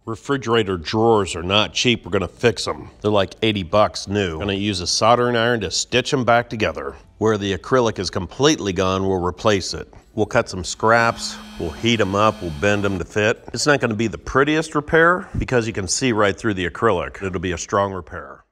Refrigerator drawers are not cheap. We're gonna fix them. They're like 80 bucks new. Gonna use a soldering iron to stitch them back together. Where the acrylic is completely gone, we'll replace it. We'll cut some scraps, we'll heat them up, we'll bend them to fit. It's not gonna be the prettiest repair because you can see right through the acrylic. It'll be a strong repair.